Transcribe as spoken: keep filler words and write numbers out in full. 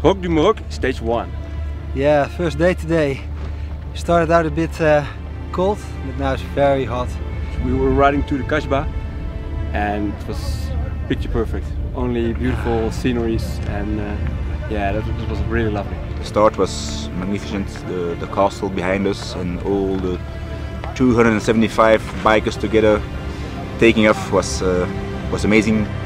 Roque du Maroc, stage one. Yeah, first day today. Started out a bit uh, cold, but now it's very hot. We were riding to the Kasbah and it was picture perfect. Only beautiful sceneries and uh, yeah, that, that was really lovely. The start was magnificent, the, the castle behind us and all the two hundred seventy-five bikers together taking off was, uh, was amazing.